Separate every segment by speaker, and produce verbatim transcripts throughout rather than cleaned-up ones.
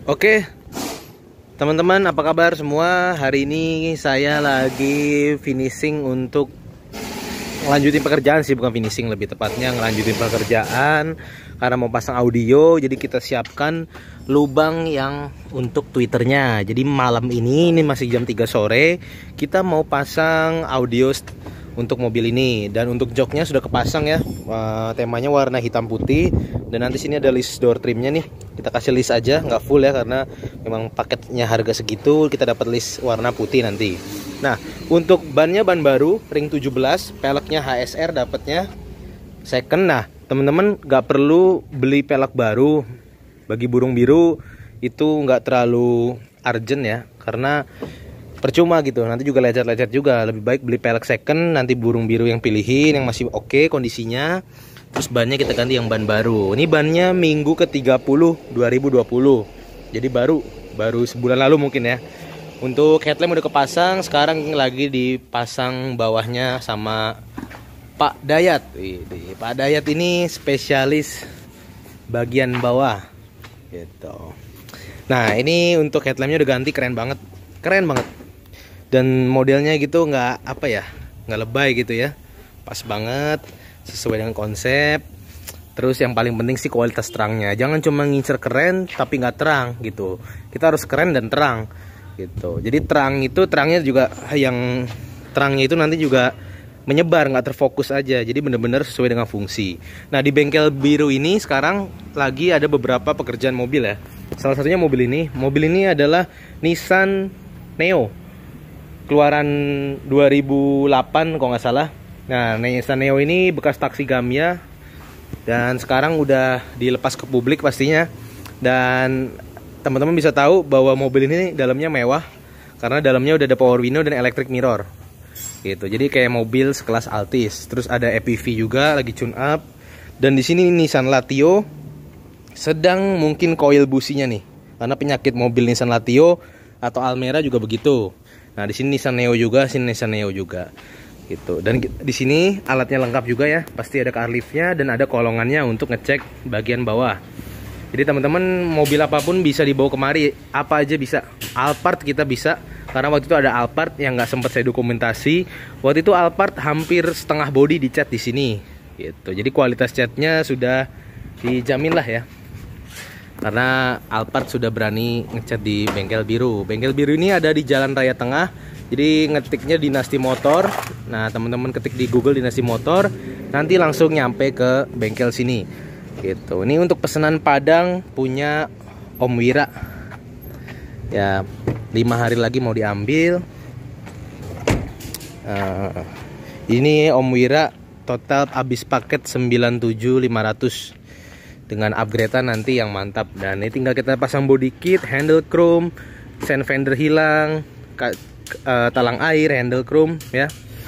Speaker 1: Oke, teman-teman, apa kabar semua? Hari ini saya lagi finishing untuk ngelanjutin pekerjaan sih, bukan finishing, lebih tepatnya ngelanjutin pekerjaan karena mau pasang audio. Jadi kita siapkan lubang yang untuk Twitternya. Jadi malam ini, ini masih jam tiga sore, kita mau pasang audio untuk mobil ini. Dan untuk joknya sudah kepasang ya, temanya warna hitam putih. Dan nanti sini ada list door trimnya nih, kita kasih list aja, nggak full ya, karena memang paketnya harga segitu. Kita dapat list warna putih nanti. Nah, untuk bannya ban baru ring tujuh belas, peleknya H S R dapatnya second. Nah, teman-teman nggak perlu beli pelek baru. Bagi burung biru itu nggak terlalu urgent ya, karena percuma gitu, nanti juga lecet-lecet juga. Lebih baik beli pelek second, nanti burung biru yang pilihin yang masih oke okay kondisinya. Terus bannya kita ganti yang ban baru. Ini bannya minggu ke tiga puluh dua ribu dua puluh. Jadi baru baru sebulan lalu mungkin ya. Untuk headlamp udah kepasang, sekarang lagi dipasang bawahnya sama Pak Dayat. Wih, Pak Dayat ini spesialis bagian bawah gitu. Nah, ini untuk headlampnya udah ganti, keren banget. Keren banget. Dan modelnya gitu nggak apa ya, nggak lebay gitu ya. Pas banget, sesuai dengan konsep. Terus yang paling penting sih kualitas terangnya. Jangan cuma ngincer keren tapi nggak terang gitu. Kita harus keren dan terang gitu. Jadi terang itu, terangnya juga yang terangnya itu nanti juga menyebar, nggak terfokus aja. Jadi bener-bener sesuai dengan fungsi. Nah, di bengkel biru ini sekarang lagi ada beberapa pekerjaan mobil ya. Salah satunya mobil ini. Mobil ini adalah Nissan Neo, keluaran dua ribu delapan kalau nggak salah. Nah, Nissan Neo ini bekas taksi Gamya dan sekarang udah dilepas ke publik pastinya. Dan teman-teman bisa tahu bahwa mobil ini dalamnya mewah karena dalamnya udah ada power window dan electric mirror gitu. Jadi kayak mobil sekelas Altis. Terus ada E P V juga lagi tune up. Dan di sini Nissan Latio sedang mungkin coil businya nih, karena penyakit mobil Nissan Latio atau Almera juga begitu. Nah, di sini Nissan Neo juga, sini Nissan Neo juga gitu. Dan di sini alatnya lengkap juga ya, pasti ada car liftnya dan ada kolongannya untuk ngecek bagian bawah. Jadi teman-teman, mobil apapun bisa dibawa kemari, apa aja bisa. Alphard kita bisa, karena waktu itu ada Alphard yang nggak sempat saya dokumentasi. Waktu itu Alphard hampir setengah body dicat di sini gitu. Jadi kualitas catnya sudah dijamin lah ya, karena Alphard sudah berani ngecat di bengkel biru. Bengkel biru ini ada di Jalan Raya Tengah. Jadi ngetiknya Dinasti Motor. Nah, teman-teman ketik di Google Dinasti Motor, nanti langsung nyampe ke bengkel sini gitu. Ini untuk pesanan Padang punya Om Wira ya, lima hari lagi mau diambil. uh, Ini Om Wira total habis paket sembilan puluh tujuh ribu lima ratus dengan upgradean nanti yang mantap. Dan ini tinggal kita pasang body kit, handle chrome, sen fender hilang, uh, talang air, handle chrome ya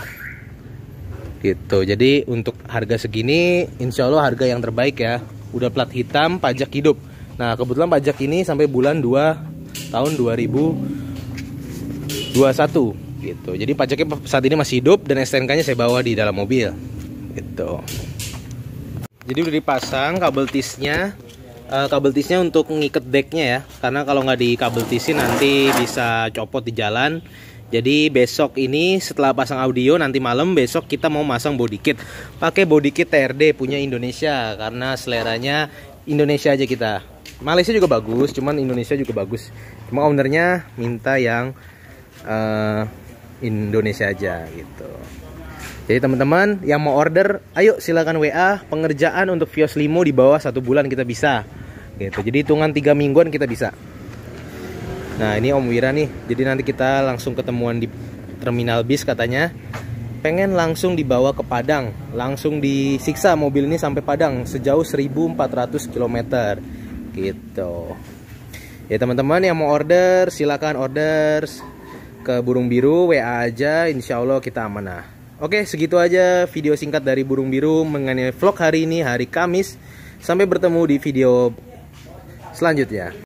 Speaker 1: gitu. Jadi untuk harga segini insya Allah harga yang terbaik ya. Udah plat hitam, pajak hidup. Nah, kebetulan pajak ini sampai bulan dua tahun dua ribu dua puluh satu gitu. Jadi pajaknya saat ini masih hidup dan S T N K-nya saya bawa di dalam mobil gitu. Jadi udah dipasang kabel tisnya. uh, Kabel tisnya untuk ngiket decknya ya, karena kalau nggak di kabel tisin nanti bisa copot di jalan. Jadi besok ini setelah pasang audio, nanti malam besok kita mau masang body kit. Pakai body kit T R D punya Indonesia, karena seleranya Indonesia aja kita. Malaysia juga bagus, cuman Indonesia juga bagus. Cuma ownernya minta yang uh, Indonesia aja gitu. Jadi teman-teman yang mau order, ayo silakan W A. Pengerjaan untuk Vios Limo di bawah satu bulan kita bisa gitu. Jadi hitungan tiga mingguan kita bisa. Nah, ini Om Wira nih. Jadi nanti kita langsung ketemuan di terminal bis katanya. Pengen langsung dibawa ke Padang, langsung disiksa mobil ini sampai Padang sejauh seribu empat ratus kilometer gitu. Ya teman-teman yang mau order silakan order ke Burung Biru, W A aja, insya Allah kita amanah. Oke, segitu aja video singkat dari Burung Biru mengenai vlog hari ini, hari Kamis. Sampai bertemu di video selanjutnya.